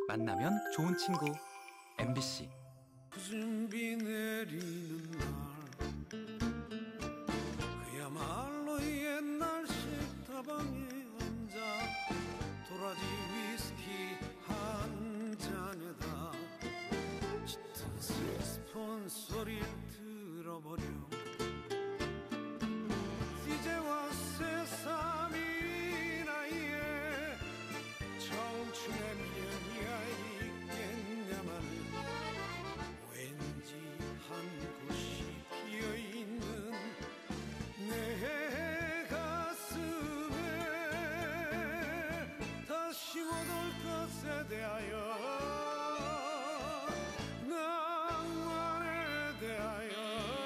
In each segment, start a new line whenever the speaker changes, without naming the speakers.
만나면 좋은 친구 MBC.
무슨 비 내리는 날 그야말로 옛날 식다방에 앉아 도라지 위스키 한 잔에다 짙은 색스폰 소리를 들어버려 이제와 새삼이 나이에 청춘의 미련이야 있겠냐마는 왠지 한 곳이 비어있는 내 가슴에 다시 못 올 것에 대하여 낭만에 대하여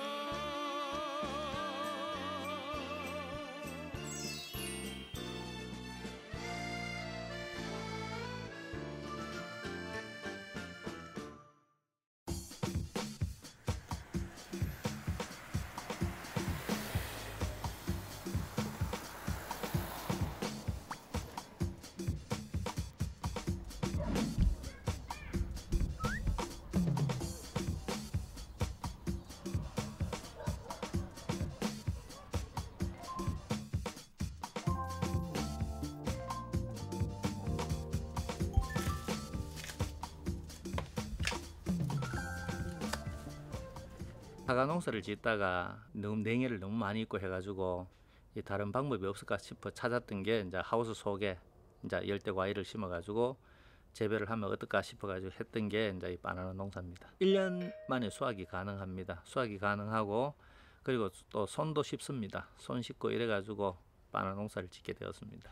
사과 농사를 짓다가 너무 냉해를 너무 많이 입고 해가지고 이 다른 방법이 없을까 싶어 찾았던 게 이제 하우스 속에 이제 열대 과일을 심어가지고 재배를 하면 어떨까 싶어가지고 했던 게 이제 이 바나나 농사입니다. 1년 만에 수확이 가능합니다. 수확이 가능하고 그리고 또 손도 쉽습니다. 손 씻고 이래가지고 바나나 농사를 짓게 되었습니다.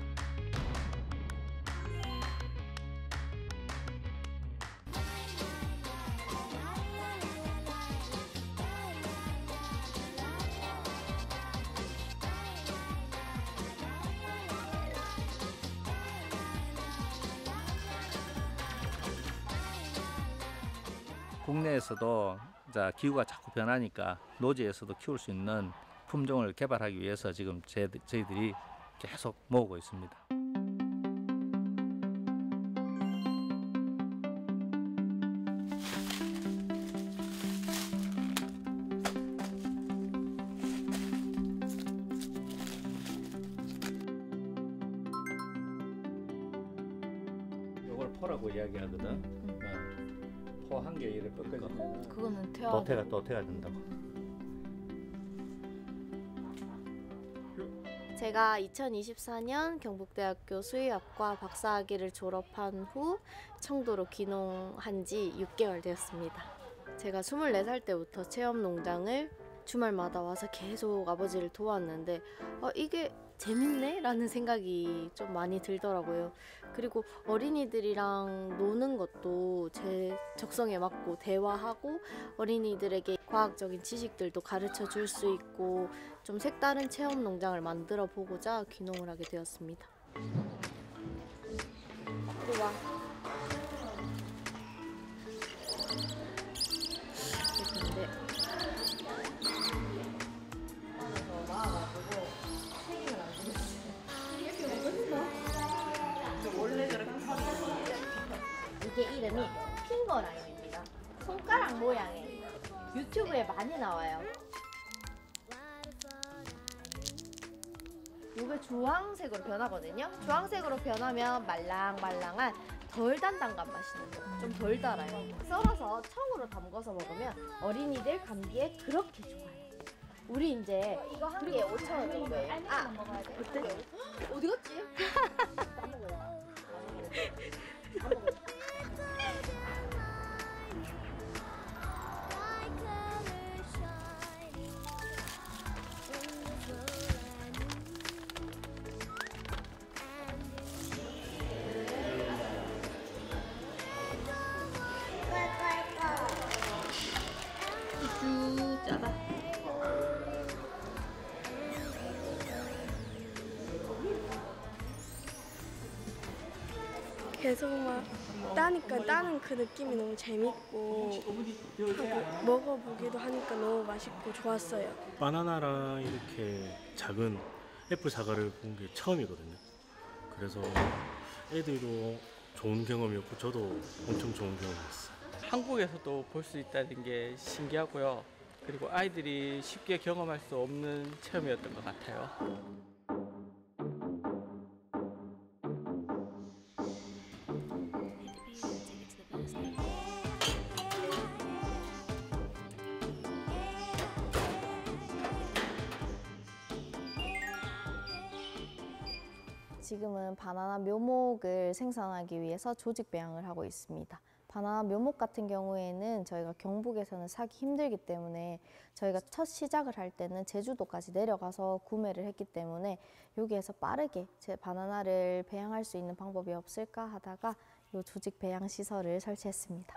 국내에서도 기후가 자꾸 변하니까 노지에서도 키울 수 있는 품종을 개발하기 위해서 지금 저희들이 계속 모으고 있습니다. 이걸 포라고 이야기하거든. 포 한 개 이렇게 꺾어지면
그거는
도태가 된다고.
제가 2024년 경북대학교 수의학과 박사학위를 졸업한 후 청도로 귀농한 지 6개월 되었습니다. 제가 24살 때부터 체험농장을 주말마다 와서 계속 아버지를 도왔는데 이게 재밌네? 라는 생각이 좀 많이 들더라고요. 그리고 어린이들이랑 노는 것도 제 적성에 맞고 대화하고 어린이들에게 과학적인 지식들도 가르쳐 줄 수 있고 좀 색다른 체험 농장을 만들어 보고자 귀농을 하게 되었습니다. 이리 와. 근데 나와가지고 책임을 안 주겠어요. 이렇게 먹었어? 원래 저렇게 이게 이름이 핑거 라임입니다. 손가락 모양의 유튜브에 많이 나와요. 이게 주황색으로 변하거든요. 주황색으로 변하면 말랑말랑한 덜 단단한 맛이 나요. 좀 덜 달아요. 썰어서 청으로 담궈서 먹으면 어린이들 감기에 그렇게 좋아요. 우리 이제 이거 한 개에 5,000원 정도예요. 어때? 어디 갔지? 안 먹어요. 안 먹어요. 짜다.
계속 막 따니까 따는 그 느낌이 너무 재밌고 먹어보기도 하니까 너무 맛있고 좋았어요.
바나나랑 이렇게 작은 애플 사과를 본 게 처음이거든요. 그래서 애들도 좋은 경험이었고 저도 엄청 좋은 경험이었어요.
한국에서도 볼 수 있다는 게 신기하고요. 그리고 아이들이 쉽게 경험할 수 없는 체험이었던 것 같아요.
지금은 바나나 묘목을 생산하기 위해서 조직 배양을 하고 있습니다. 바나나 묘목 같은 경우에는 저희가 경북에서는 사기 힘들기 때문에 저희가 첫 시작을 할 때는 제주도까지 내려가서 구매를 했기 때문에 여기에서 빠르게 제 바나나를 배양할 수 있는 방법이 없을까 하다가 이 조직 배양 시설을 설치했습니다.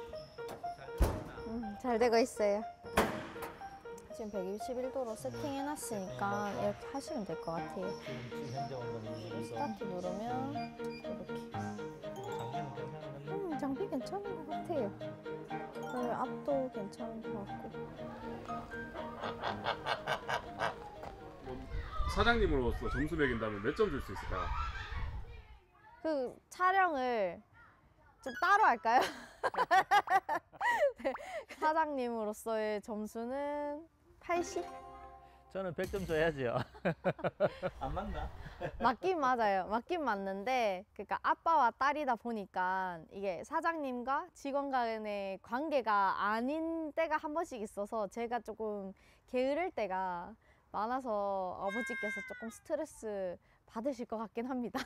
잘 되고 있어요. 지금 121도로 세팅해놨으니까 이렇게 하시면 될 것 같아요.
지금 현재 온도는
스타트 누르면 이렇게.
장비는 괜찮은데?
장비 괜찮은 것 같아요. 그 앞도 괜찮은 것 같고.
사장님으로서 점수 매긴다면 몇 점 줄 수 있을까요?
그 촬영을 좀 따로 할까요? 네, 사장님으로서의 점수는 80?
저는 100점 줘야죠. 안 맞나?
맞긴 맞아요. 맞긴 맞는데 그러니까 아빠와 딸이다 보니까 이게 사장님과 직원 간의 관계가 아닌 때가 한 번씩 있어서 제가 조금 게으를 때가 많아서 아버지께서 조금 스트레스 받으실 것 같긴 합니다.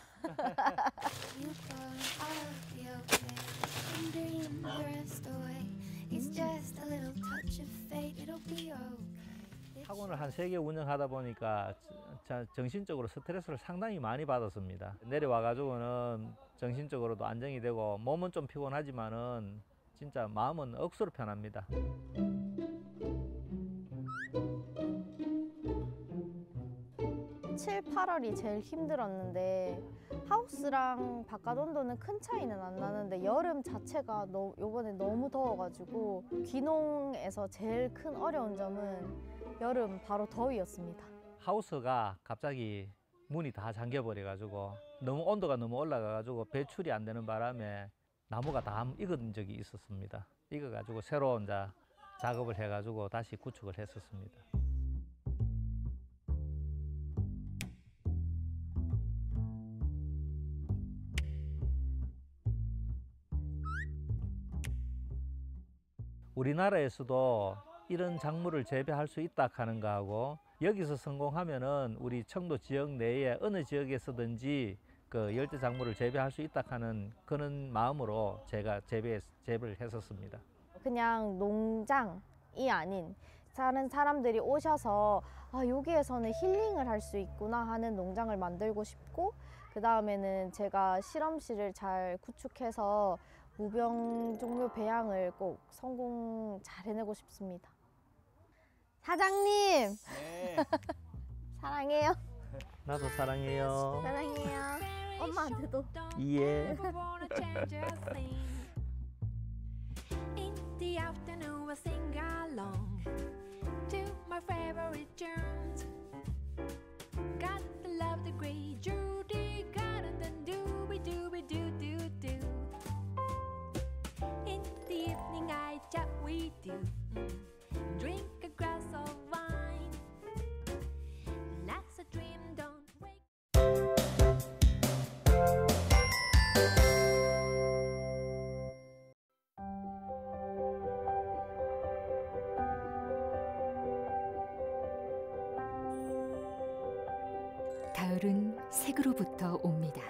학원을 한 3개 운영하다 보니까 정신적으로 스트레스를 상당히 많이 받았습니다. 내려와 가지고는 정신적으로도 안정이 되고 몸은 좀 피곤하지만은 진짜 마음은 억수로 편합니다.
7, 8월이 제일 힘들었는데 하우스랑 바깥 온도는 큰 차이는 안 나는데 여름 자체가 요번에 너무 더워가지고 귀농에서 제일 큰 어려운 점은 여름 바로 더위였습니다.
하우스가 갑자기 문이 다 잠겨버려 가지고 온도가 너무 올라가 가지고 배출이 안 되는 바람에 나무가 다 익은 적이 있었습니다. 익어 가지고 새로 이제 작업을 해 가지고 다시 구축을 했었습니다. 우리나라에서도 이런 작물을 재배할 수 있다 하는 거하고 여기서 성공하면은 우리 청도 지역 내에 어느 지역에서든지 그 열대 작물을 재배할 수 있다 하는 그런 마음으로 제가 재배를 했었습니다.
그냥 농장이 아닌 다른 사람들이 오셔서 아, 여기에서는 힐링을 할 수 있구나 하는 농장을 만들고 싶고 그 다음에는 제가 실험실을 잘 구축해서 무병 종묘 배양을 꼭 성공 잘 해내고 싶습니다. 사장님!
네.
사랑해요.
나도 사랑해요.
사랑해요. 엄마한테도.
예.
In the afternoon I sing along to my favorite tunes. Got to love the great Judy Garland and dooby dooby doo doo doo. In the evening I chat with you, drink a glass of wine. That's a dream, don't wake.
가을은 색으로부터 옵니다.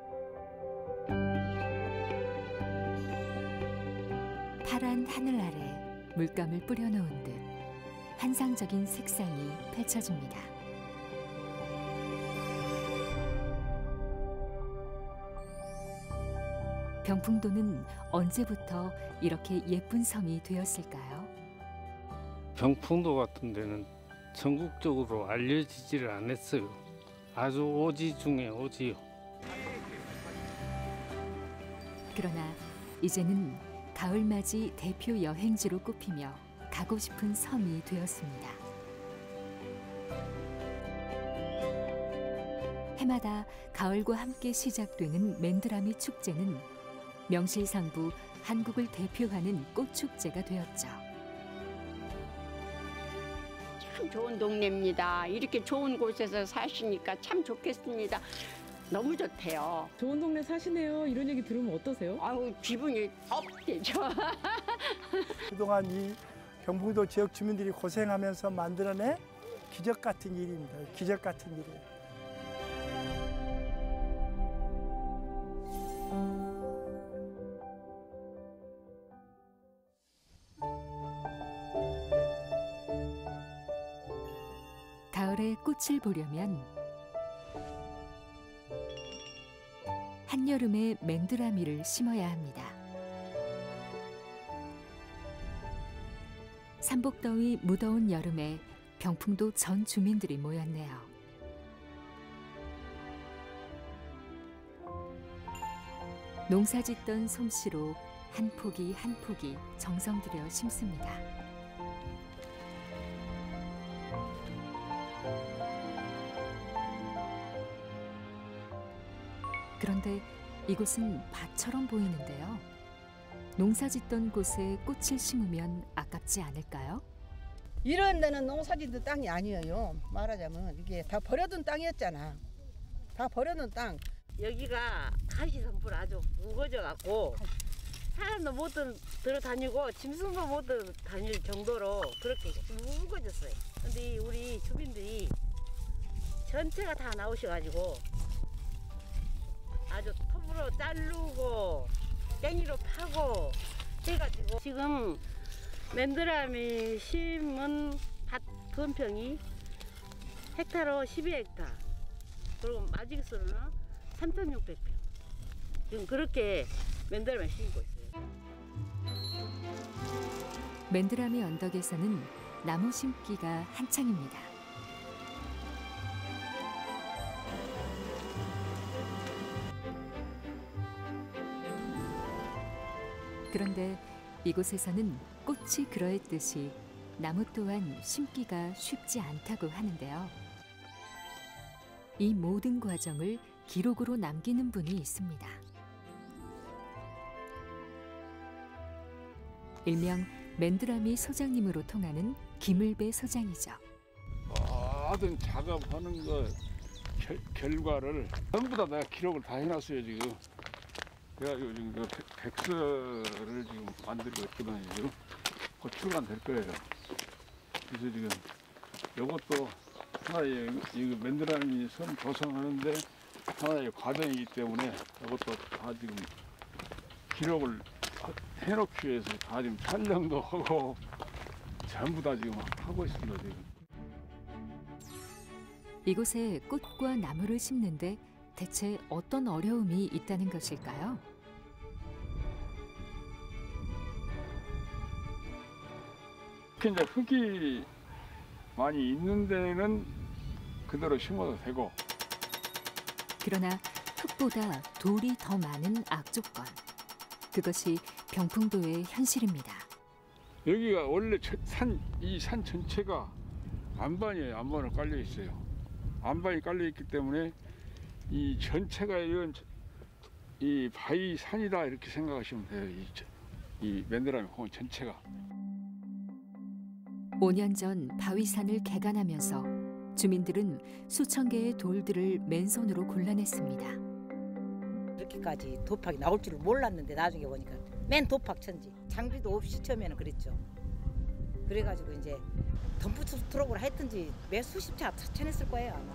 파란 하늘 아래 물감을 뿌려놓은 듯 환상적인 색상이 펼쳐집니다. 병풍도는 언제부터 이렇게 예쁜 섬이 되었을까요?
병풍도 같은 데는 전국적으로 알려지지를 않았어요. 아주 오지 중에 오지요.
그러나 이제는 가을맞이 대표 여행지로 꼽히며 가고 싶은 섬이 되었습니다. 해마다 가을과 함께 시작되는 맨드라미 축제는 명실상부 한국을 대표하는 꽃축제가 되었죠.
참 좋은 동네입니다. 이렇게 좋은 곳에서 사시니까 참 좋겠습니다. 너무 좋대요.
좋은 동네 사시네요. 이런 얘기 들으면 어떠세요?
아우, 기분이 업되죠.
그동안 이 경북도 지역 주민들이 고생하면서 만들어낸 기적 같은 일입니다. 기적 같은 일이에요.
가을에 꽃을 보려면 한여름에 맨드라미를 심어야 합니다. 삼복더위 무더운 여름에 병풍도 전 주민들이 모였네요. 농사짓던 솜씨로 한 포기 한 포기 정성 들여 심습니다. 그런데 이곳은 밭처럼 보이는데요. 농사짓던 곳에 꽃을 심으면 아깝지 않을까요?
이런 데는 농사짓던 땅이 아니에요. 말하자면 이게 다 버려둔 땅이었잖아. 다 버려둔 땅.
여기가 가시성불 아주 무거워져 갖고 사람도 못 들어다니고 짐승도 못 다닐 정도로 그렇게 무거워졌어요. 근데 우리 주민들이 전체가 다 나오셔가지고 아주 톱으로 자르고 땡이로 파고 해가지고 지금 맨드라미 심은 밭 건평이 헥타로 12헥타 그리고 마직수로는 3,600평 지금 그렇게 맨드라미 심고 있어요.
맨드라미 언덕에서는 나무 심기가 한창입니다. 그런데 이곳에서는 꽃이 그러했듯이 나무 또한 심기가 쉽지 않다고 하는데요. 이 모든 과정을 기록으로 남기는 분이 있습니다. 일명 맨드라미 소장님으로 통하는 김을배 소장이죠.
모든 작업하는 거 결과를 전부 다 내가 기록을 다 해놨어요 지금. 그래가지고 지금 그 백서를 지금 만들고 있거든요. 지금 곧 출간될 거예요. 그래서 지금 이것도 하나의 이 맨드라미 선 조성하는데 하나의 과정이기 때문에 이것도 다 지금 기록을 해놓기 위해서 다 지금 촬영도 하고 전부 다 지금 하고 있습니다. 지금.
이곳에 꽃과 나무를 심는데 대체 어떤 어려움이 있다는 것일까요?
이제 흙이 많이 있는 데는 그대로 심어도 되고
그러나 흙보다 돌이 더 많은 악조건. 그것이 병풍도의 현실입니다.
여기가 원래 이 산 전체가 안반이에요. 안반으로 깔려 있어요. 안반이 깔려 있기 때문에 이 전체가 이런 이 바위 산이다 이렇게 생각하시면 돼요. 이 맨드라미 공원 전체가.
5년 전 바위산을 개간하면서 주민들은 수천 개의 돌들을 맨손으로 골라냈습니다.
이렇게까지 도팍이 나올 줄 몰랐는데 나중에 보니까 맨 도팍 천지. 장비도 없이 처음에는 그랬죠. 그래가지고 이제 덤프 트럭으로 했든지 몇 수십 차 쳐냈을 거예요 아마.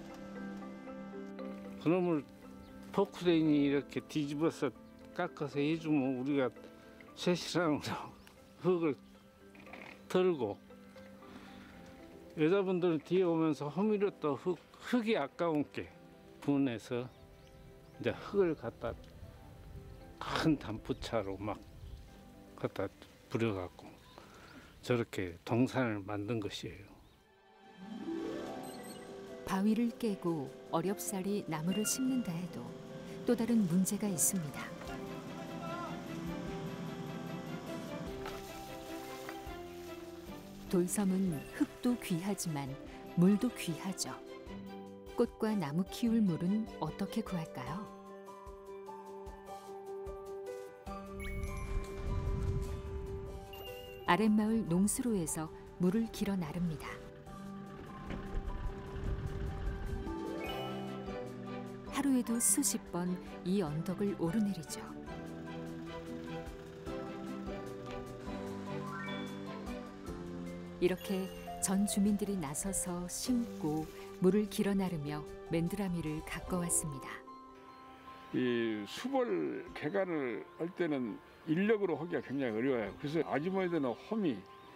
그놈을 포크레인이 이렇게 뒤집어서 깎아서 해주면 우리가 쇠시랑으로 흙을 털고 여자분들은 뒤에 오면서 허밀었던 흙이 아까운 게 분해서 이제 흙을 갖다 큰 단프차로 막 갖다 부려갖고 저렇게 동산을 만든 것이에요.
바위를 깨고 어렵사리 나무를 심는다 해도 또 다른 문제가 있습니다. 돌섬은 흙도 귀하지만 물도 귀하죠. 꽃과 나무 키울 물은 어떻게 구할까요? 아랫마을 농수로에서 물을 길어 나릅니다. 하루에도 수십 번 이 언덕을 오르내리죠. 이렇게 전 주민들이 나서서 심고 물을 길어 나르며 맨드라미를 가꿔왔습니다.
이 수벌 개간을 할 때는 인력으로 하기가 굉장히 어려워요. 그래서 아주머니들은 호미,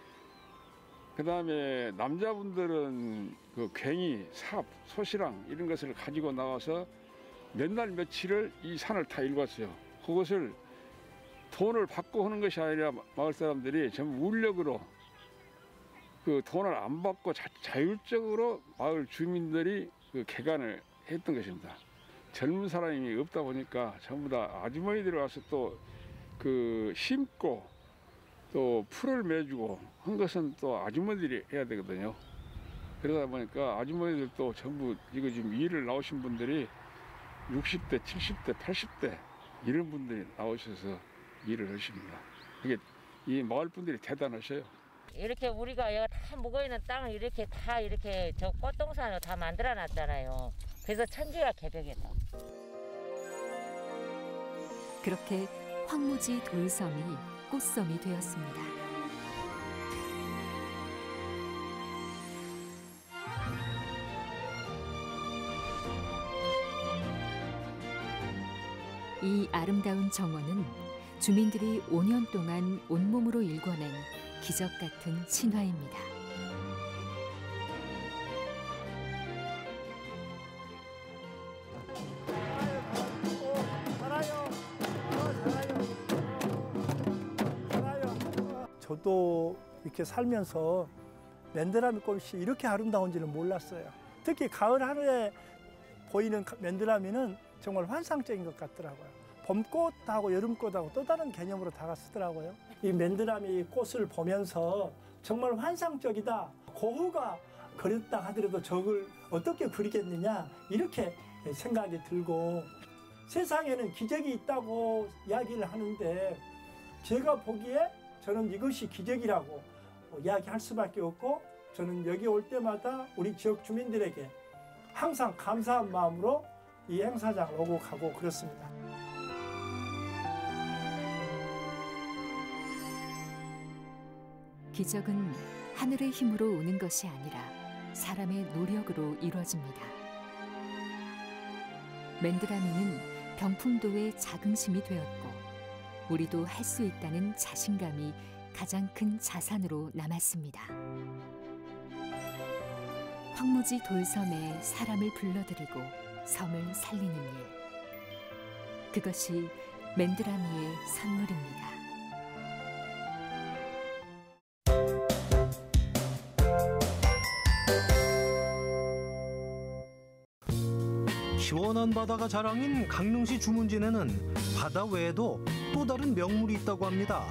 그다음에 남자분들은 그 괭이, 삽, 소시랑 이런 것을 가지고 나와서 몇 날 며칠을 이 산을 다 일궜어요. 그것을 돈을 받고 하는 것이 아니라 마을 사람들이 전부 울력으로 그 돈을 안 받고 자율적으로 마을 주민들이 그 개간을 했던 것입니다. 젊은 사람이 없다 보니까 전부 다 아주머니들이 와서 또 그 심고 또 풀을 매주고 한 것은 또 아주머니들이 해야 되거든요. 그러다 보니까 아주머니들도 전부 이거 지금 일을 나오신 분들이 60대, 70대, 80대 이런 분들이 나오셔서 일을 하십니다. 이게 이 마을 분들이 대단하셔요.
이렇게 우리가 여기 다 묵어있는 땅을 이렇게 다 이렇게 저 꽃동산으로 다 만들어놨잖아요. 그래서 천지가 개벽이다.
그렇게 황무지 돌섬이 꽃섬이 되었습니다. 이 아름다운 정원은 주민들이 5년 동안 온몸으로 일궈낸 기적 같은 신화입니다.
저도 이렇게 살면서 맨드라미 꽃이 이렇게 아름다운지는 몰랐어요. 특히 가을 하늘에 보이는 맨드라미는 정말 환상적인 것 같더라고요. 봄꽃하고 여름꽃하고 또 다른 개념으로 다가서더라고요. 이 맨드라미 꽃을 보면서 정말 환상적이다. 고흐가 그렸다 하더라도 저걸 어떻게 그리겠느냐 이렇게 생각이 들고 세상에는 기적이 있다고 이야기를 하는데 제가 보기에 저는 이것이 기적이라고 이야기할 수밖에 없고 저는 여기 올 때마다 우리 지역 주민들에게 항상 감사한 마음으로 이 행사장을 오고 가고 그렇습니다.
기적은 하늘의 힘으로 오는 것이 아니라 사람의 노력으로 이루어집니다. 맨드라미는 병풍도의 자긍심이 되었고 우리도 할 수 있다는 자신감이 가장 큰 자산으로 남았습니다. 황무지 돌섬에 사람을 불러들이고 섬을 살리는 일. 그것이 맨드라미의 선물입니다.
시원한 바다가 자랑인 강릉시 주문진에는 바다 외에도 또 다른 명물이 있다고 합니다.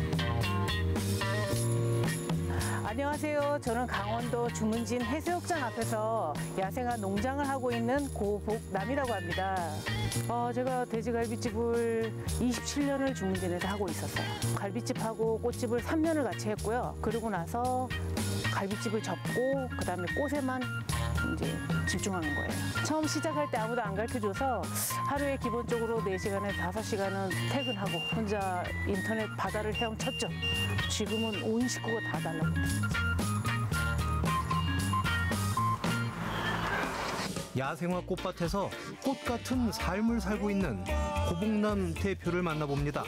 안녕하세요. 저는 강원도 주문진 해수욕장 앞에서 야생화 농장을 하고 있는 고복남이라고 합니다. 제가 돼지갈비집을 27년을 주문진에서 하고 있었어요. 갈비집하고 꽃집을 3년을 같이 했고요. 그러고 나서 갈비집을 접고 그다음에 꽃에만 이제 집중하는 거예요. 처음 시작할 때 아무도 안 가르쳐줘서 하루에 기본적으로 4시간에 5시간은 퇴근하고 혼자 인터넷 바다를 헤엄쳤죠. 지금은 온 식구가 다 달라붙어요.
야생화 꽃밭에서 꽃 같은 삶을 살고 있는 고복남 대표를 만나봅니다.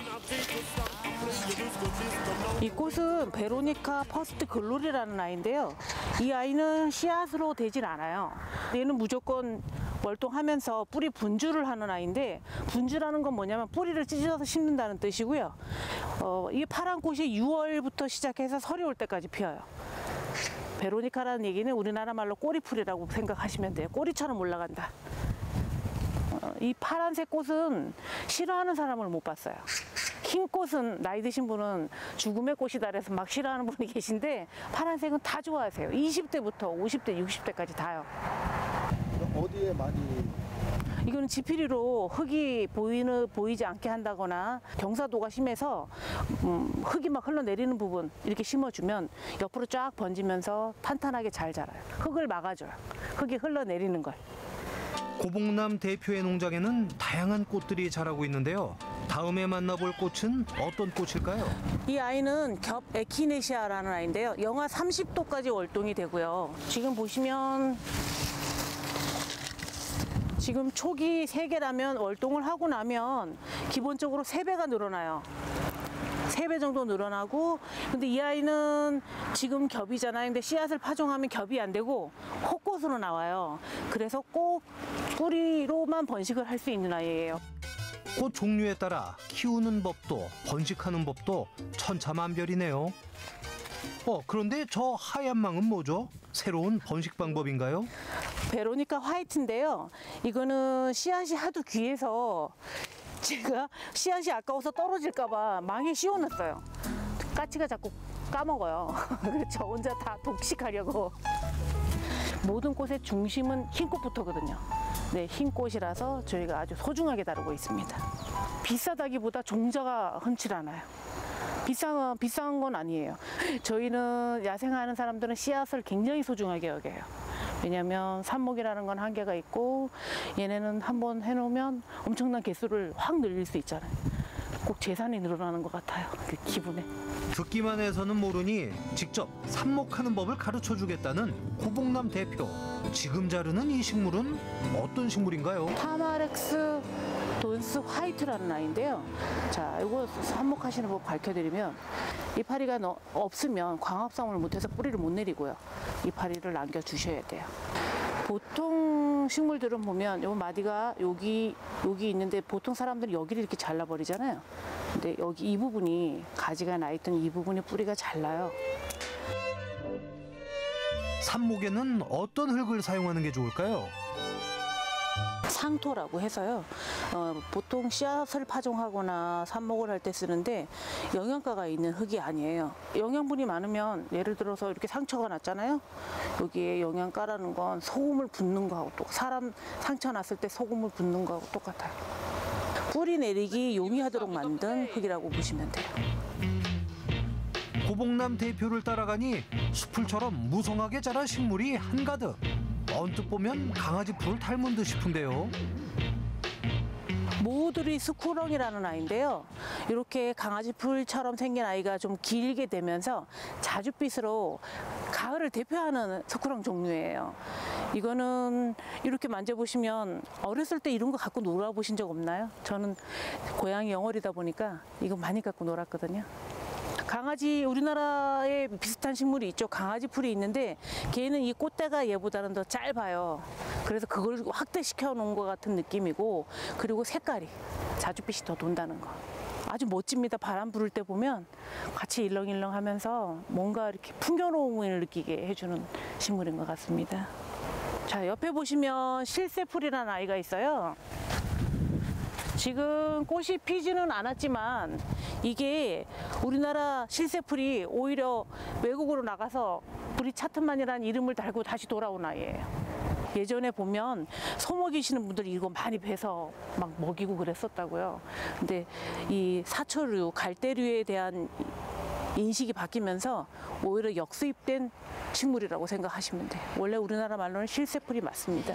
이 꽃은 베로니카 퍼스트 글로리라는 아이인데요. 이 아이는 씨앗으로 되질 않아요. 얘는 무조건 월동하면서 뿌리 분주를 하는 아이인데 분주라는 건 뭐냐면 뿌리를 찢어서 심는다는 뜻이고요. 이 파란 꽃이 6월부터 시작해서 설이 올 때까지 피어요. 베로니카라는 얘기는 우리나라 말로 꼬리풀이라고 생각하시면 돼요. 꼬리처럼 올라간다. 이 파란색 꽃은 싫어하는 사람을 못 봤어요. 흰 꽃은 나이 드신 분은 죽음의 꽃이다 그래서 막 싫어하는 분이 계신데 파란색은 다 좋아하세요. 20대부터 50대, 60대까지 다요.
어디에 많이?
이거는 지피리로 흙이 보이지 않게 한다거나 경사도가 심해서 흙이 막 흘러내리는 부분 이렇게 심어주면 옆으로 쫙 번지면서 탄탄하게 잘 자라요. 흙을 막아줘요. 흙이 흘러내리는 걸.
고봉남 대표의 농장에는 다양한 꽃들이 자라고 있는데요. 다음에 만나볼 꽃은 어떤 꽃일까요?
이 아이는 겹 에키네시아라는 아이인데요. 영하 30도까지 월동이 되고요. 지금 보시면 지금 촉이 3개라면 월동을 하고 나면 기본적으로 3배가 늘어나요. 3배 정도 늘어나고, 근데 이 아이는 지금 겹이잖아요. 근데 씨앗을 파종하면 겹이 안 되고 혹꽃으로 나와요. 그래서 꼭 뿌리로만 번식을 할 수 있는 아이예요.
꽃 종류에 따라 키우는 법도 번식하는 법도 천차만별이네요. 그런데 저 하얀 망은 뭐죠? 새로운 번식 방법인가요?
베로니카 화이트인데요. 이거는 씨앗이 하도 귀해서 제가 씨앗이 아까워서 떨어질까 봐 망에 씌워놨어요. 까치가 자꾸 까먹어요. 그래서 저 혼자 다 독식하려고. 모든 꽃의 중심은 흰 꽃부터거든요. 네, 흰 꽃이라서 저희가 아주 소중하게 다루고 있습니다. 비싸다기보다 종자가 흔치 않아요. 비싼 건 아니에요. 저희는 야생하는 사람들은 씨앗을 굉장히 소중하게 여겨요. 왜냐하면 삽목이라는 건 한계가 있고 얘네는 한번 해놓으면 엄청난 개수를 확 늘릴 수 있잖아요. 꼭 재산이 늘어나는 것 같아요. 그 기분에.
듣기만 해서는 모르니 직접 삽목하는 법을 가르쳐주겠다는 고봉남 대표. 지금 자르는 이 식물은 어떤 식물인가요?
타마렉스 돈스 화이트라는 아이인데요. 자, 이거 삽목하시는 법 가르쳐드리면 이파리가 없으면 광합성을 못해서 뿌리를 못 내리고요. 이파리를 남겨주셔야 돼요. 보통 식물들은 보면 요 마디가 여기 있는데 보통 사람들은 여기를 이렇게 잘라버리잖아요. 근데 여기 이 부분이 가지가 나 있던 이 부분이 뿌리가 잘라요.
삽목에는 어떤 흙을 사용하는 게 좋을까요?
상토라고 해서요. 보통 씨앗을 파종하거나 삽목을 할 때 쓰는데 영양가가 있는 흙이 아니에요. 영양분이 많으면 예를 들어서 이렇게 상처가 났잖아요. 여기에 영양가라는 건 소금을 붓는 거하고 또 사람 상처 났을 때 소금을 붓는 거하고 똑같아요. 뿌리 내리기 용이하도록 만든 흙이라고 보시면 돼요.
고봉남 대표를 따라가니 수풀처럼 무성하게 자란 식물이 한가득. 언뜻 보면 강아지 풀을 닮은 듯 싶은데요.
모드리 스쿠렁이라는 아이인데요. 이렇게 강아지 풀처럼 생긴 아이가 좀 길게 되면서 자줏빛으로 가을을 대표하는 스쿠렁 종류예요. 이거는 이렇게 만져보시면 어렸을 때 이런 거 갖고 놀아보신 적 없나요? 저는 고양이 영월이다 보니까 이거 많이 갖고 놀았거든요. 강아지, 우리나라에 비슷한 식물이 있죠. 강아지 풀이 있는데 걔는 이 꽃대가 얘보다는 더 짧아요. 그래서 그걸 확대시켜 놓은 것 같은 느낌이고, 그리고 색깔이 자줏빛이 더 돈다는 거. 아주 멋집니다. 바람 부를 때 보면 같이 일렁일렁 하면서 뭔가 이렇게 풍요로움을 느끼게 해주는 식물인 것 같습니다. 자, 옆에 보시면 실새풀이라는 아이가 있어요. 지금 꽃이 피지는 않았지만 이게 우리나라 실새풀이 오히려 외국으로 나가서 우리 차트만이라는 이름을 달고 다시 돌아온 아이예요. 예전에 보면 소 먹이시는 분들이 이거 많이 베서 막 먹이고 그랬었다고요. 근데 이 사초류, 갈대류에 대한 인식이 바뀌면서 오히려 역수입된 식물이라고 생각하시면 돼요. 원래 우리나라 말로는 실새풀이 맞습니다.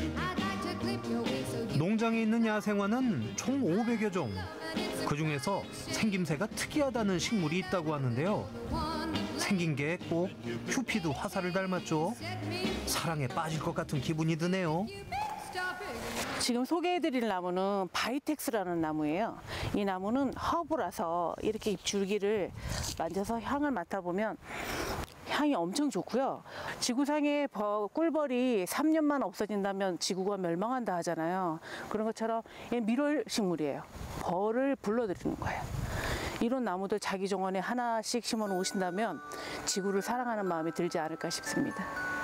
농장에 있는 야생화는 총 500여 종. 그중에서 생김새가 특이하다는 식물이 있다고 하는데요. 생긴 게 꼭 큐피드 화살을 닮았죠. 사랑에 빠질 것 같은 기분이 드네요.
지금 소개해드릴 나무는 바이텍스라는 나무예요. 이 나무는 허브라서 이렇게 줄기를 만져서 향을 맡아보면 향이 엄청 좋고요. 지구상에 꿀벌이 3년만 없어진다면 지구가 멸망한다 하잖아요. 그런 것처럼 밀월 식물이에요. 벌을 불러들이는 거예요. 이런 나무들 자기 정원에 하나씩 심어 놓으신다면 지구를 사랑하는 마음이 들지 않을까 싶습니다.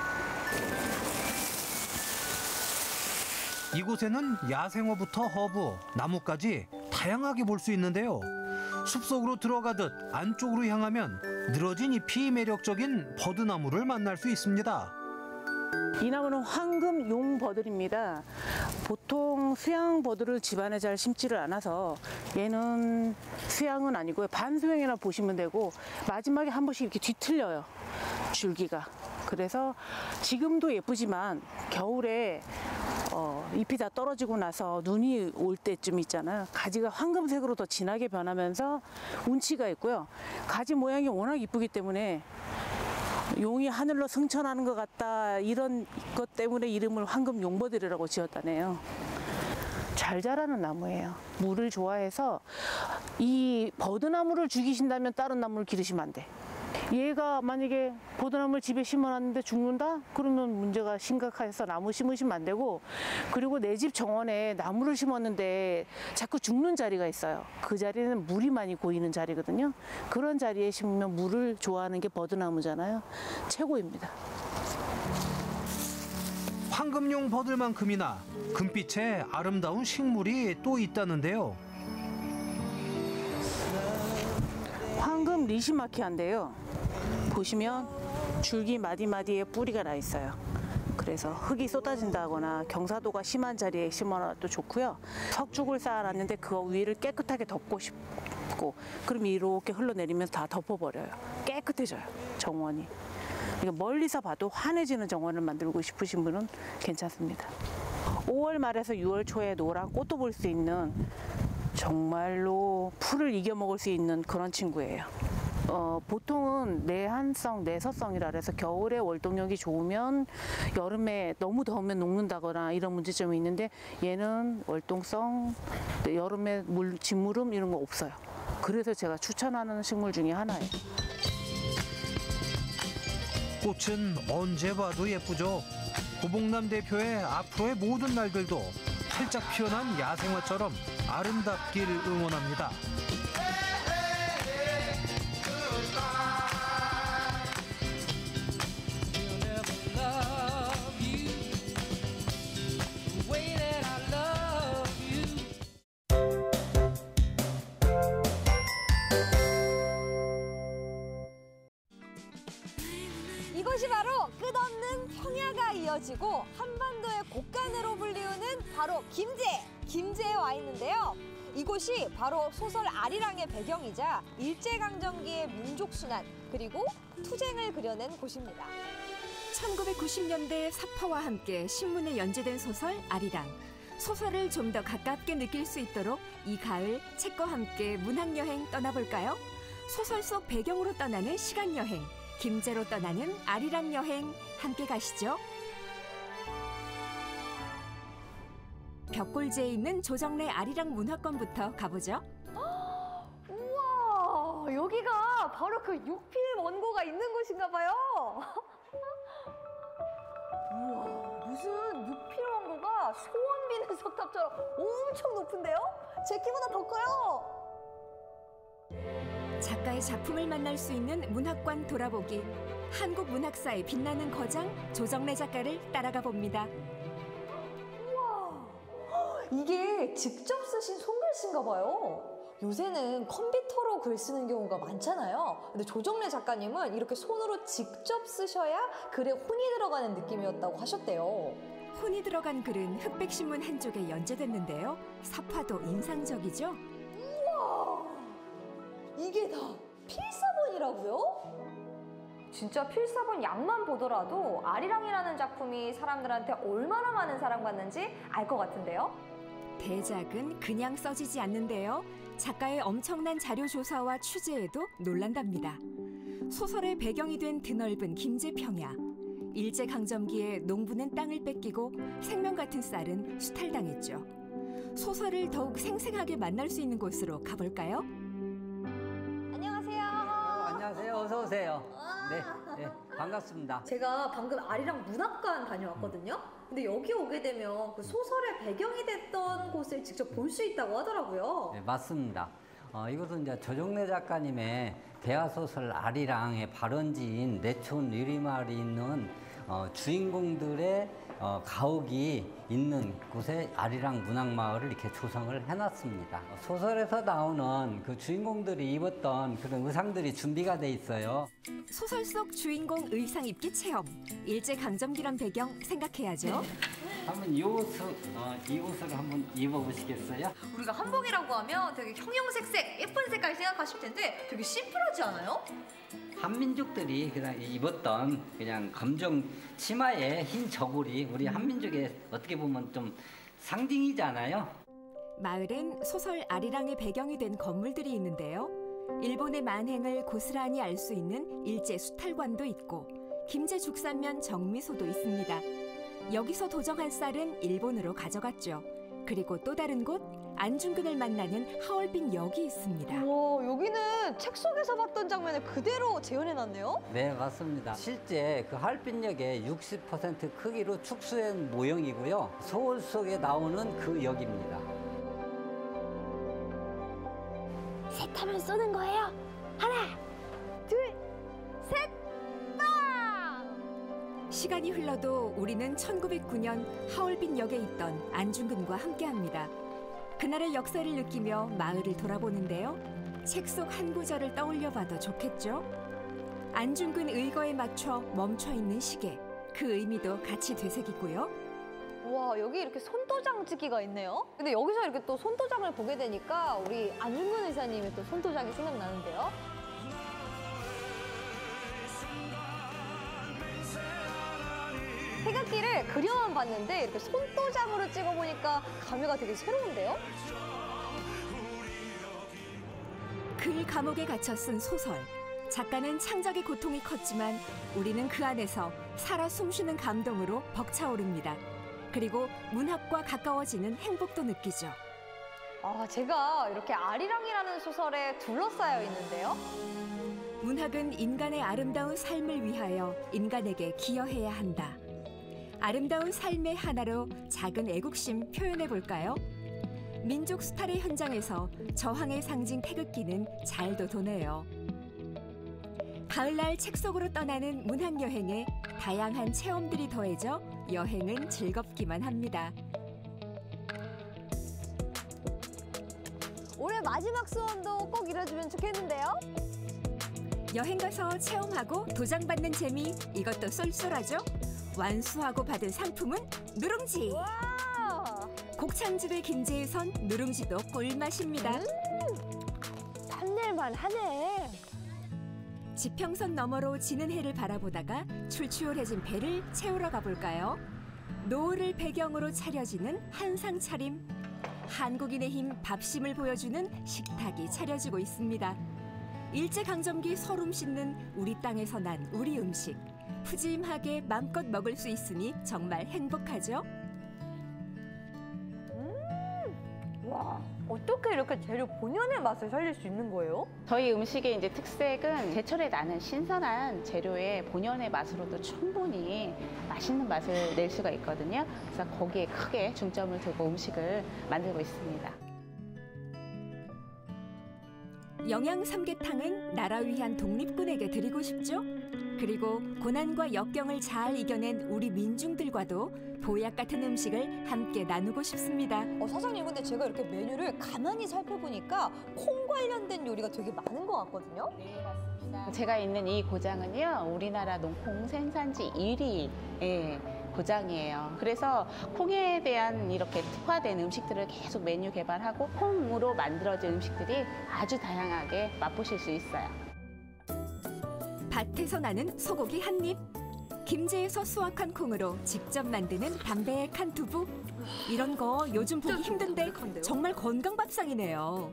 이곳에는 야생화부터 허브, 나무까지 다양하게 볼 수 있는데요. 숲속으로 들어가듯 안쪽으로 향하면 늘어진 잎이 매력적인 버드나무를 만날 수 있습니다.
이 나무는 황금 용버들입니다. 보통 수양버들을 집안에 잘 심지를 않아서 얘는 수양은 아니고요. 반수양이라 보시면 되고 마지막에 한 번씩 이렇게 뒤틀려요. 줄기가. 그래서 지금도 예쁘지만 겨울에 잎이 다 떨어지고 나서 눈이 올 때쯤 있잖아요. 가지가 황금색으로 더 진하게 변하면서 운치가 있고요. 가지 모양이 워낙 이쁘기 때문에 용이 하늘로 승천하는 것 같다 이런 것 때문에 이름을 황금 용버들이라고 지었다네요. 잘 자라는 나무예요. 물을 좋아해서 이 버드나무를 죽이신다면 다른 나무를 기르시면 안 돼. 얘가 만약에 버드나무를 집에 심어놨는데 죽는다? 그러면 문제가 심각해서 나무 심으시면 안 되고, 그리고 내 집 정원에 나무를 심었는데 자꾸 죽는 자리가 있어요. 그 자리는 물이 많이 고이는 자리거든요. 그런 자리에 심으면 물을 좋아하는 게 버드나무잖아요. 최고입니다.
황금용 버들만큼이나 금빛의 아름다운 식물이 또 있다는데요.
황금 리시마키아인데요. 보시면 줄기 마디마디에 뿌리가 나 있어요. 그래서 흙이 쏟아진다거나 경사도가 심한 자리에 심어놔도 좋고요. 석죽을 쌓아놨는데 그 위를 깨끗하게 덮고 싶고, 그럼 이렇게 흘러내리면서 다 덮어버려요. 깨끗해져요, 정원이. 그러니까 멀리서 봐도 환해지는 정원을 만들고 싶으신 분은 괜찮습니다. 5월 말에서 6월 초에 노란 꽃도 볼 수 있는, 정말로 풀을 이겨먹을 수 있는 그런 친구예요. 보통은 내한성, 내서성이라 해서 겨울에 월동력이 좋으면 여름에 너무 더우면 녹는다거나 이런 문제점이 있는데, 얘는 월동성, 여름에 짓무름 이런 거 없어요. 그래서 제가 추천하는 식물 중에 하나예요.
꽃은 언제 봐도 예쁘죠. 고봉남 대표의 앞으로의 모든 날들도 활짝 피어난 야생화처럼 아름답길 응원합니다.
이곳이 바로 끝없는 평야가 이어지고 한반도의 곡간으로 불리우는 바로 김제에 와 있는데요. 이곳이 바로 소설 아리랑의 배경이자 일제강점기의 민족순환 그리고 투쟁을 그려낸 곳입니다.
1990년대 사파와 함께 신문에 연재된 소설 아리랑. 소설을 좀 더 가깝게 느낄 수 있도록 이 가을 책과 함께 문학여행 떠나볼까요? 소설 속 배경으로 떠나는 시간여행. 김제로 떠나는 아리랑 여행 함께 가시죠. 벽골제에 있는 조정래 아리랑 문화관부터 가보죠.
우와, 여기가 바로 그 육필 원고가 있는 곳인가 봐요. 우와, 무슨 육필 원고가 소원 비는 석탑처럼 엄청 높은데요? 제 키보다 더 커요.
작가의 작품을 만날 수 있는 문학관 돌아보기. 한국 문학사의 빛나는 거장 조정래 작가를 따라가 봅니다.
우와, 이게 직접 쓰신 손글씨인가 봐요. 요새는 컴퓨터로 글 쓰는 경우가 많잖아요. 근데 조정래 작가님은 이렇게 손으로 직접 쓰셔야 글에 혼이 들어가는 느낌이었다고 하셨대요.
혼이 들어간 글은 흑백신문 한쪽에 연재됐는데요. 사파도 인상적이죠?
우와! 이게 다 필사본이라고요? 진짜 필사본 양만 보더라도 아리랑이라는 작품이 사람들한테 얼마나 많은 사랑받는지 알 것 같은데요?
대작은 그냥 써지지 않는데요. 작가의 엄청난 자료 조사와 취재에도 놀란답니다. 소설의 배경이 된 드넓은 김제평야. 일제강점기에 농부는 땅을 뺏기고 생명 같은 쌀은 수탈당했죠. 소설을 더욱 생생하게 만날 수 있는 곳으로 가볼까요?
안녕하세요.
안녕하세요. 어서 오세요. 네, 반갑습니다.
제가 방금 아리랑 문학관 다녀왔거든요. 근데 여기 오게 되면 그 소설의 배경이 됐던 곳을 직접 볼 수 있다고 하더라고요.
네, 맞습니다. 이것은 이제 조정래 작가님의 대하소설 아리랑의 발원지인 내촌 유리마을이 있는 주인공들의 가옥이 있는 곳에 아리랑 문학마을을 이렇게 조성을 해놨습니다. 소설에서 나오는 그 주인공들이 입었던 그런 의상들이 준비가 돼 있어요.
소설 속 주인공 의상 입기 체험. 일제강점기란 배경 생각해야죠.
한번 이 옷을 한번 입어보시겠어요?
우리가 한복이라고 하면 되게 형형색색 예쁜 색깔 생각하실 텐데 되게 심플하지 않아요?
한민족들이 그냥 입었던 그냥 검정 치마에 흰 저고리, 우리 한민족의 어떻게 보면 좀 상징이잖아요.
마을엔 소설 아리랑의 배경이 된 건물들이 있는데요. 일본의 만행을 고스란히 알 수 있는 일제 수탈관도 있고 김제 죽산면 정미소도 있습니다. 여기서 도정한 쌀은 일본으로 가져갔죠. 그리고 또 다른 곳 안중근을 만나는 하얼빈 역이 있습니다.
와, 여기는 책 속에서 봤던 장면을 그대로 재현해놨네요?
네, 맞습니다. 실제 그 하얼빈역의 60% 크기로 축소한 모형이고요. 소울 속에 나오는 그 역입니다.
셋 하면 쏘는 거예요. 하나, 둘, 셋, 빵!
시간이 흘러도 우리는 1909년 하얼빈역에 있던 안중근과 함께합니다. 그날의 역사를 느끼며 마을을 돌아보는데요. 책 속 한 구절을 떠올려봐도 좋겠죠? 안중근 의거에 맞춰 멈춰있는 시계, 그 의미도 같이 되새기고요.
와, 여기 이렇게 손도장지기가 있네요. 근데 여기서 이렇게 또 손도장을 보게 되니까 우리 안중근 의사님의 또 손도장이 생각나는데요. 태극기를 그려만 봤는데 이렇게 손도장으로 찍어보니까 감회가 되게 새로운데요?
글 감옥에 갇혀 쓴 소설. 작가는 창작의 고통이 컸지만 우리는 그 안에서 살아 숨쉬는 감동으로 벅차오릅니다. 그리고 문학과 가까워지는 행복도 느끼죠.
아, 제가 이렇게 아리랑이라는 소설에 둘러싸여 있는데요.
문학은 인간의 아름다운 삶을 위하여 인간에게 기여해야 한다. 아름다운 삶의 하나로 작은 애국심 표현해 볼까요? 민족 수탈의 현장에서 저항의 상징 태극기는 잘도 도네요. 가을날 책 속으로 떠나는 문학 여행에 다양한 체험들이 더해져 여행은 즐겁기만 합니다.
올해 마지막 소원도 꼭 이뤄주면 좋겠는데요.
여행 가서 체험하고 도장받는 재미, 이것도 쏠쏠하죠? 완수하고 받은 상품은 누룽지. 곡창집의 김제에선 누룽지도 꿀맛입니다.
탐낼만 하네.
지평선 너머로 지는 해를 바라보다가 출추울해진 배를 채우러 가볼까요? 노을을 배경으로 차려지는 한상 차림. 한국인의 힘 밥심을 보여주는 식탁이 차려지고 있습니다. 일제강점기 서름 씻는 우리 땅에서 난 우리 음식. 푸짐하게 맘껏 먹을 수 있으니 정말 행복하죠?
와, 어떻게 이렇게 재료 본연의 맛을 살릴 수 있는 거예요?
저희 음식의 이제 특색은 제철에 나는 신선한 재료의 본연의 맛으로도 충분히 맛있는 맛을 낼 수가 있거든요. 그래서 거기에 크게 중점을 두고 음식을 만들고 있습니다.
영양 삼계탕은 나라 위한 독립군에게 드리고 싶죠? 그리고 고난과 역경을 잘 이겨낸 우리 민중들과도 보약 같은 음식을 함께 나누고 싶습니다.
사장님, 근데 제가 이렇게 메뉴를 가만히 살펴보니까 콩 관련된 요리가 되게 많은 것 같거든요?
네, 맞습니다. 제가 있는 이 고장은요, 우리나라 농콩 생산지 1위 고장이에요. 그래서 콩에 대한 이렇게 특화된 음식들을 계속 메뉴 개발하고 콩으로 만들어진 음식들이 아주 다양하게 맛보실 수 있어요.
밭에서 나는 소고기 한 입, 김제에서 수확한 콩으로 직접 만드는 담백한 두부. 이런 거 요즘 보기 힘든데 정말 건강 밥상이네요.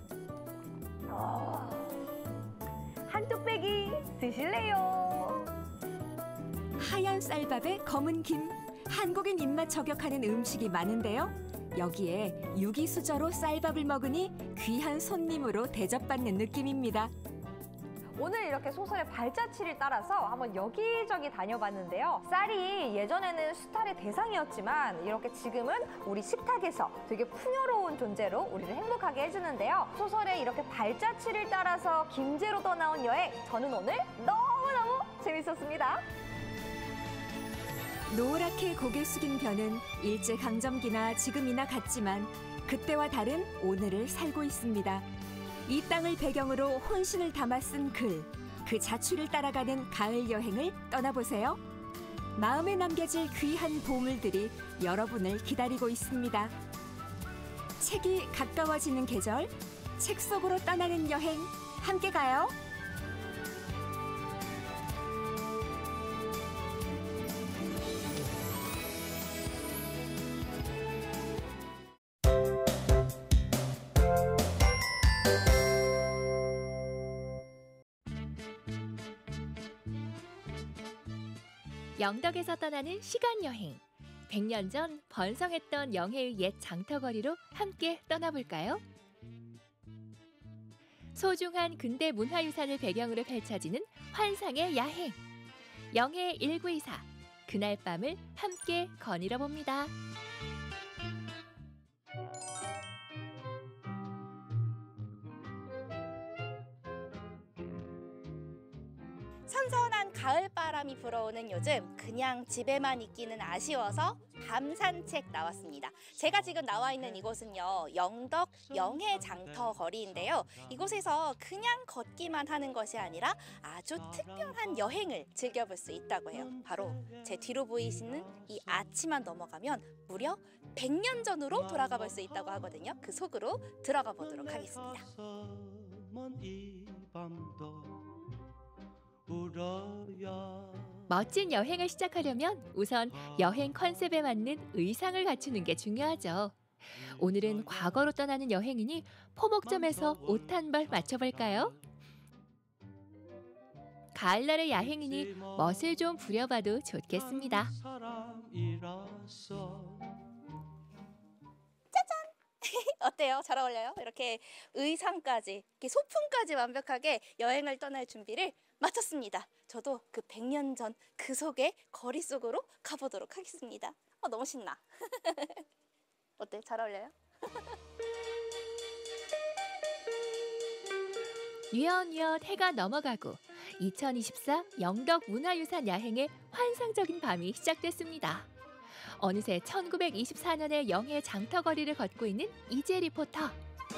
한 뚝배기 드실래요?
하얀 쌀밥에 검은 김. 한국인 입맛 저격하는 음식이 많은데요. 여기에 유기수저로 쌀밥을 먹으니 귀한 손님으로 대접받는 느낌입니다.
오늘 이렇게 소설의 발자취를 따라서 한번 여기저기 다녀봤는데요. 쌀이 예전에는 수탈의 대상이었지만 이렇게 지금은 우리 식탁에서 되게 풍요로운 존재로 우리를 행복하게 해주는데요. 소설의 이렇게 발자취를 따라서 김제로 떠나온 여행, 저는 오늘 너무너무 재밌었습니다.
노랗게 고개 숙인 벼는 일제강점기나 지금이나 같지만 그때와 다른 오늘을 살고 있습니다. 이 땅을 배경으로 혼신을 담아 쓴 글, 그 자취를 따라가는 가을 여행을 떠나보세요. 마음에 남겨질 귀한 보물들이 여러분을 기다리고 있습니다. 책이 가까워지는 계절, 책 속으로 떠나는 여행, 함께 가요.
영덕에서 떠나는 시간여행. 100년 전 번성했던 영해의 옛 장터거리로 함께 떠나볼까요? 소중한 근대 문화유산을 배경으로 펼쳐지는 환상의 야행. 영해 1924. 그날 밤을 함께 거닐어 봅니다.
선선한 가을바람이 불어오는 요즘 그냥 집에만 있기는 아쉬워서 밤 산책 나왔습니다. 제가 지금 나와 있는 이곳은요, 영덕 영해 장터 거리인데요. 이곳에서 그냥 걷기만 하는 것이 아니라 아주 특별한 여행을 즐겨볼 수 있다고 해요. 바로 제 뒤로 보이시는 이 아치만 넘어가면 무려 100년 전으로 돌아가 볼 수 있다고 하거든요. 그 속으로 들어가 보도록 하겠습니다.
멋진 여행을 시작하려면 우선 여행 컨셉에 맞는 의상을 갖추는 게 중요하죠. 오늘은 과거로 떠나는 여행이니 포목점에서 옷 한 벌 맞춰볼까요? 가을날의 야행이니 멋을 좀 부려봐도 좋겠습니다.
어때요? 잘 어울려요? 이렇게 의상까지, 이렇게 소품까지 완벽하게 여행을 떠날 준비를 마쳤습니다. 저도 그 100년 전 그 속의 거리 속으로 가보도록 하겠습니다. 너무 신나. 어때? 잘 어울려요?
뉘엿뉘엿 해가 넘어가고 2024 영덕 문화유산 야행의 환상적인 밤이 시작됐습니다. 어느새 1924년의 영해 장터거리를 걷고 있는 이재 리포터.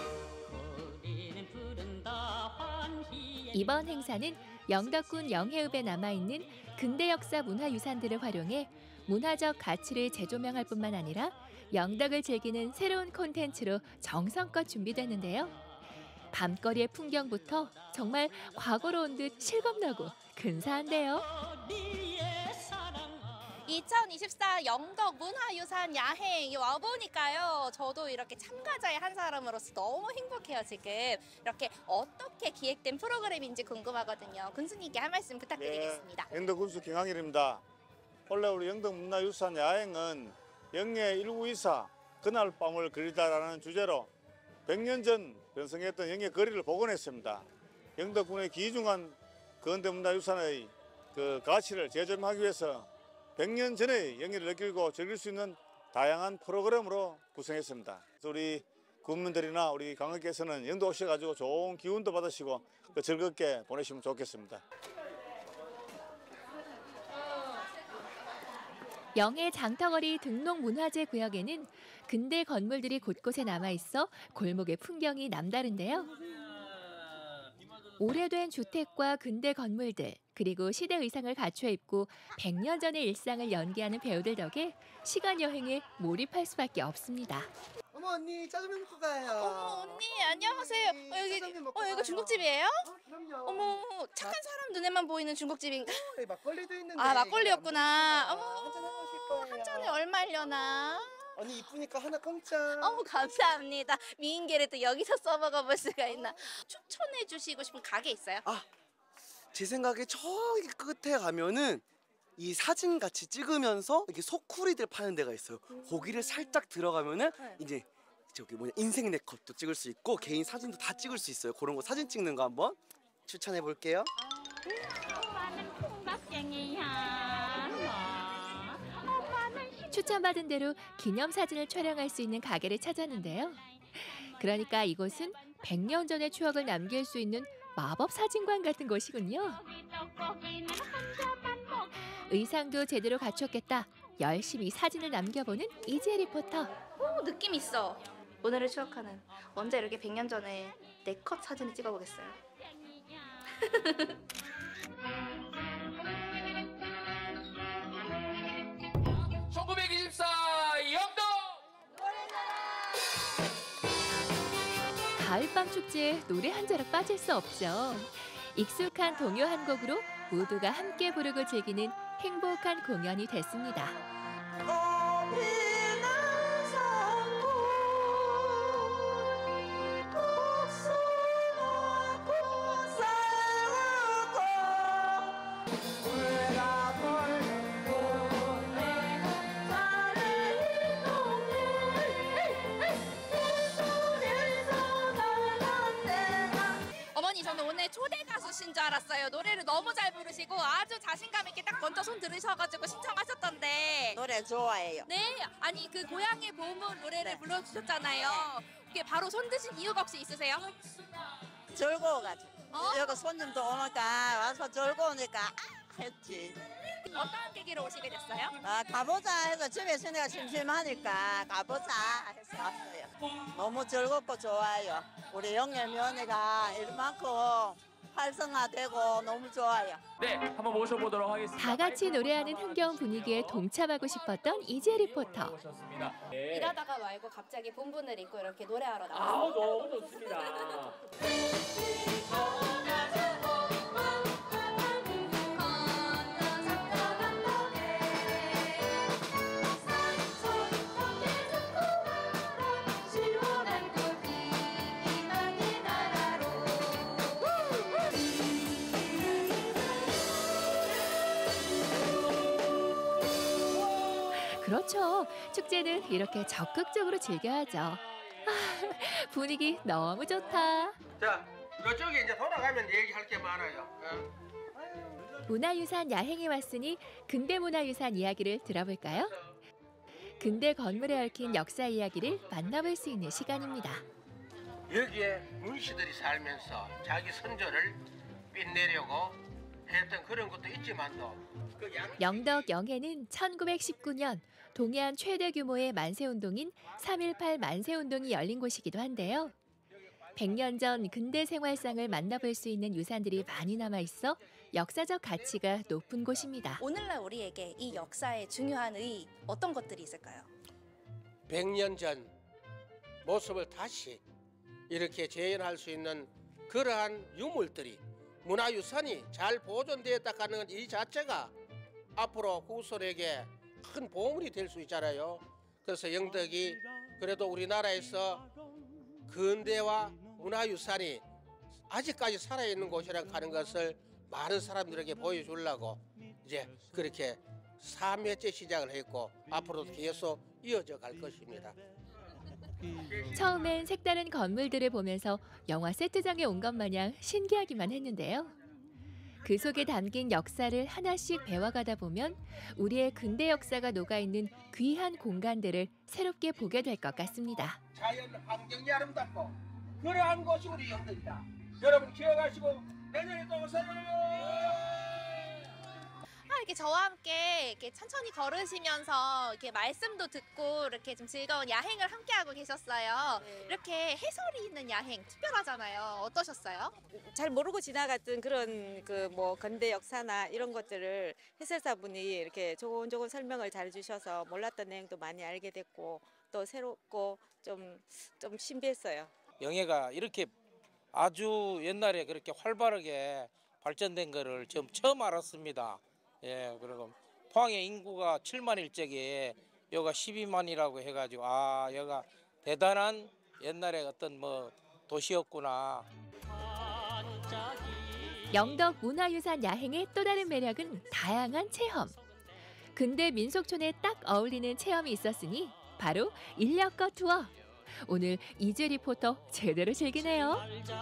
이번 행사는 영덕군 영해읍에 남아있는 근대 역사 문화유산들을 활용해 문화적 가치를 재조명할 뿐만 아니라 영덕을 즐기는 새로운 콘텐츠로 정성껏 준비됐는데요. 밤거리의 풍경부터 정말 과거로 온 듯 실감나고 근사한데요.
2024 영덕 문화유산 야행 와보니까요, 저도 이렇게 참가자의 한 사람으로서 너무 행복해요. 지금 이렇게 어떻게 기획된 프로그램인지 궁금하거든요. 군수님께 한 말씀 부탁드리겠습니다.
네, 영덕 군수 김항일입니다. 원래 우리 영덕 문화유산 야행은 영해 1924 그날 밤을 그리다라는 주제로 100년 전 변성했던 영해 거리를 복원했습니다. 영덕군의 귀중한 근대 문화유산의 그 가치를 재점하기 위해서 100년 전의 영해를 느끼고 즐길 수 있는 다양한 프로그램으로 구성했습니다. 우리 국민들이나 우리 관객께서는 영도 오셔가지고 좋은 기운도 받으시고 즐겁게 보내시면 좋겠습니다.
영해 장터거리 등록문화재 구역에는 근대 건물들이 곳곳에 남아있어 골목의 풍경이 남다른데요. 오래된 주택과 근대 건물들, 그리고 시대 의상을 갖춰 입고 100년 전의 일상을 연기하는 배우들 덕에 시간 여행에 몰입할 수밖에 없습니다.
어머 언니 짜장면 먹고 가요.
어머 언니 안녕하세요. 여기 중국집이에요?
그럼요.
어머 착한 사람 눈에만 보이는 중국집인가?
막걸리도 있는데.
아 막걸리였구나. 어머
한잔 하고 오실 거예요.
한 잔에 얼마려나?
언니 이쁘니까 하나 공짜.
어머 감사합니다. 미인계를 또 여기서 써먹어 볼 수가 있나? 추천해 주시고 싶은 가게 있어요?
제 생각에 저기 끝에 가면은 이 사진 같이 찍으면서 이렇게 소쿠리들 파는 데가 있어요. 거기를 살짝 들어가면은 이제 저기 인생 네컷도 찍을 수 있고 개인 사진도 다 찍을 수 있어요. 그런 거 사진 찍는 거 한번 추천해 볼게요.
추천받은 대로 기념사진을 촬영할 수 있는 가게를 찾았는데요. 그러니까 이곳은 100년 전의 추억을 남길 수 있는 마법 사진관 같은 곳이군요. 의상도 제대로 갖췄겠다. 열심히 사진을 남겨보는 이지혜 리포터.
느낌 있어. 오늘을 추억하는 언제 이렇게 100년 전에 내 컷 사진을 찍어보겠어요.
1924 영덕!
가을밤 축제에 노래 한 자락 빠질 수 없죠. 익숙한 동요 한 곡으로 모두가 함께 부르고 즐기는 행복한 공연이 됐습니다.
어머니, 저는 오늘 초대 가수신 줄 알았어요. 노래를 너무 잘 부르시고 아주 자신감 있게 딱 먼저 손 들으셔가지고 신청하셨던데.
노래 좋아해요.
네, 아니 그 고향의 보물 노래를 불러주셨잖아요. 이게 바로 손 드신 이유가 혹시 있으세요?
즐거워가지고 여기 손님도 오니까 와서 즐거우니까 했지.
어떤 계기로 오시게 됐어요?
가보자 해서 집에 있으니까 심심하니까 가보자 해서 왔어요. 너무 즐겁고 좋아요. 우리 영예 며느리가 이만큼 활성화되고 너무 좋아요.
네, 한번 모셔보도록 하겠습니다.
다 같이 노래하는 흥겨운 분위기에 동참하고 싶었던 이지혜 리포터.
네.
일하다가 말고 갑자기 본분을 입고 이렇게 노래하러 나왔어요.
너무 좋습니다.
그렇죠. 축제는 이렇게 적극적으로 즐겨야죠. 분위기 너무 좋다.
자, 이쪽에 이제 돌아가면 얘기할 게 많아요.
문화유산 야행에 왔으니 근대문화유산 이야기를 들어볼까요? 근대 건물에 얽힌 역사 이야기를 만나볼 수 있는 시간입니다.
여기에 문씨들이 살면서 자기 선조를 빛내려고 했던 그런 것도 있지만도
영덕 영해는 1919년 동해안 최대 규모의 만세운동인 3.18 만세운동이 열린 곳이기도 한데요. 100년 전 근대 생활상을 만나볼 수 있는 유산들이 많이 남아있어 역사적 가치가 높은 곳입니다.
오늘날 우리에게 이 역사의 중요한 의의 어떤 것들이 있을까요?
100년 전 모습을 다시 이렇게 재현할 수 있는 그러한 유물들이 문화유산이 잘 보존되었다 하는 이 자체가 앞으로 후손에게 큰 보물이 될 수 있잖아요. 그래서 영덕이 그래도 우리나라에서 근대와 문화유산이 아직까지 살아있는 곳이라고 하는 것을 많은 사람들에게 보여주려고 이제 그렇게 3회째 시작을 했고 앞으로도 계속 이어져 갈 것입니다.
처음엔 색다른 건물들을 보면서 영화 세트장에 온 것 마냥 신기하기만 했는데요. 그 속에 담긴 역사를 하나씩 배워가다 보면 우리의 근대 역사가 녹아있는 귀한 공간들을 새롭게 보게 될 것 같습니다.
자연 환경이 아름답고 그러한 곳이 우리 영덕이다. 여러분 기억하시고 내년에 또 오세요.
이렇게 저와 함께 이렇게 천천히 걸으시면서 이렇게 말씀도 듣고 이렇게 좀 즐거운 야행을 함께 하고 계셨어요. 이렇게 해설이 있는 야행 특별하잖아요. 어떠셨어요?
잘 모르고 지나갔던 그런 그 뭐 근대 역사나 이런 것들을 해설사분이 이렇게 조곤조곤 설명을 잘 주셔서 몰랐던 내용도 많이 알게 됐고 또 새롭고 좀 신비했어요.
영해가 이렇게 아주 옛날에 그렇게 활발하게 발전된 거를 좀 처음 알았습니다. 예, 그리고 포항의 인구가 7만일 적에 여가 12만이라고 해가지고 여가 대단한 옛날에 어떤 뭐 도시였구나.
영덕 문화유산 야행의 또 다른 매력은 다양한 체험. 근대 민속촌에 딱 어울리는 체험이 있었으니 바로 인력거 투어. 오늘 이지혜 리포터 제대로 즐기네요.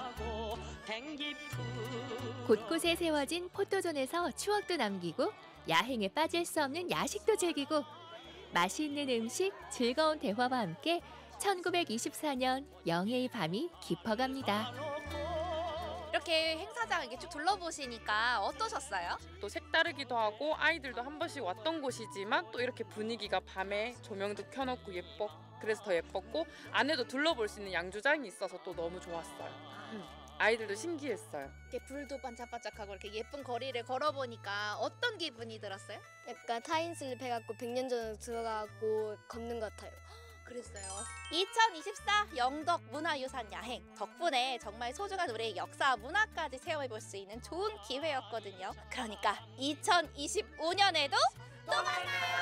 곳곳에 세워진 포토존에서 추억도 남기고 야행에 빠질 수 없는 야식도 즐기고 맛있는 음식, 즐거운 대화와 함께 1924년 영해의 밤이 깊어갑니다.
이렇게 행사장 이렇게 쭉 둘러보시니까 어떠셨어요?
또 색다르기도 하고 아이들도 한 번씩 왔던 곳이지만 또 이렇게 분위기가 밤에 조명도 켜놓고 그래서 더 예뻤고 안에도 둘러볼 수 있는 양조장이 있어서 또 너무 좋았어요. 아이들도 신기했어요.
이렇게 불도 반짝반짝하고 이렇게 예쁜 거리를 걸어보니까 어떤 기분이 들었어요?
약간 타임슬립 해갖고 100년 전으로 들어가고 걷는 것 같아요.
그랬어요. 2024 영덕 문화유산 야행 덕분에 정말 소중한 우리의 역사와 문화까지 체험해볼 수 있는 좋은 기회였거든요. 그러니까 2025년에도 또 만나요.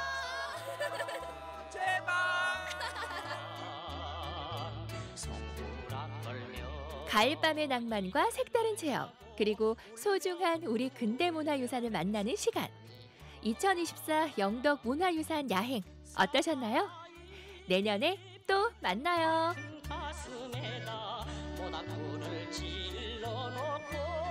가을밤의 낭만과 색다른 체험, 그리고 소중한 우리 근대문화유산을 만나는 시간. 2024 영덕 문화유산 야행 어떠셨나요? 내년에 또 만나요.
가슴에다 모닥불을 질러놓고